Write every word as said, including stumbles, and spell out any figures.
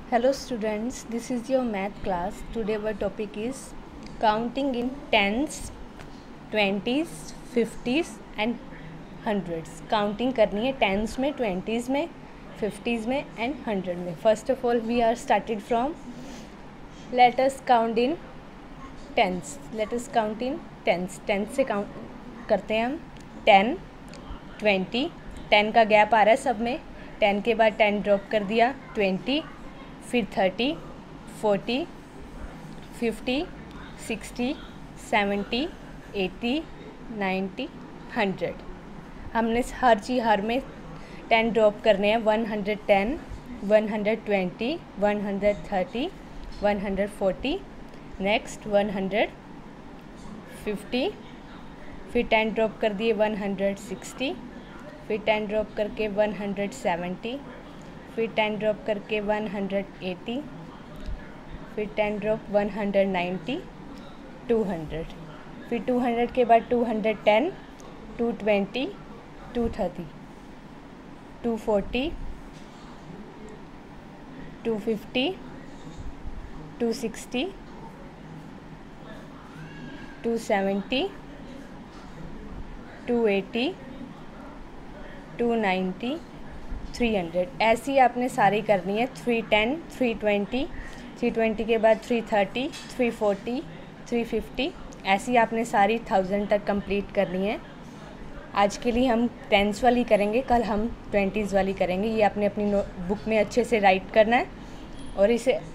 Hello students, this is your math class. Today our topic is counting in tens, twenties, fifties and hundreds. Counting करनी है tens में, twenties में, fifties में and hundred में. First of all we are started from, let us count in tens. Let us count in tens. tens से count करते हैं हम ten, twenty. ten का गैप आ रहा है सब में. ten के बाद ten ड्रॉप कर दिया, twenty, फिर thirty, forty, fifty, sixty, seventy, eighty, ninety, hundred. हमने हर चीज़ हर में टेन ड्रॉप करने हैं. One hundred ten, one hundred twenty, one hundred thirty, one hundred forty, next one hundred fifty, फिर टेन ड्रॉप कर दिए वन हंड्रेड सिक्सटी, फिर टेन ड्रॉप करके वन हंड्रेड सेवेंटी, फिर टेन ड्रॉप करके वन हंड्रेड एटी, फिर ten drop one hundred ninety, two hundred, फिर two hundred के बाद two hundred ten, two twenty, two thirty, two forty, two fifty, two sixty, two seventy, two eighty, two ninety, three hundred. ऐसी आपने सारी करनी है. Three ten, three twenty, three twenty के बाद three thirty, three forty, three fifty. ऐसी आपने सारी थाउजेंड तक कंप्लीट करनी है. आज के लिए हम टेंस वाली करेंगे, कल हम ट्वेंटीज़ वाली करेंगे. ये आपने अपनी बुक में अच्छे से राइट करना है और इसे